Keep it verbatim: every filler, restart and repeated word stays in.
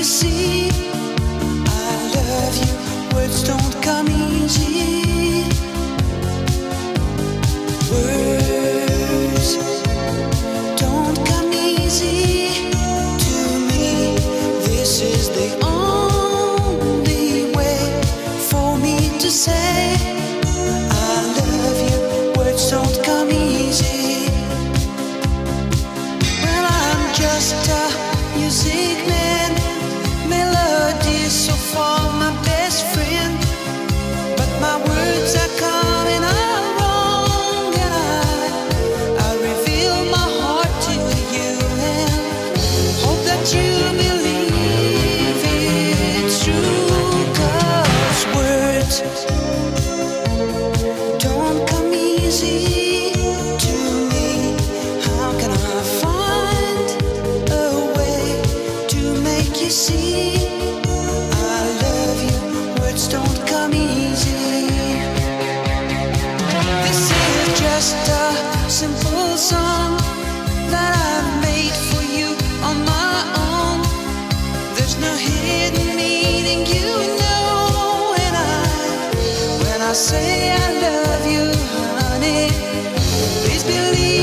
you see I love you. Words don't come easy. Words don't come easy to me. This is the only way for me to say I love you. Words don't come easy. Well, I'm just a music man, melodies so far my best friend, but my words are coming out wrong, and I, I reveal my heart to you and hope that you believe it's true, 'cause words don't come easy to me. How can I find a way to make you see I love you? Words don't come easy. This is just a simple song that I've made for you on my own. There's no hidden meaning, you know, and I, when I say I love you, honey, please believe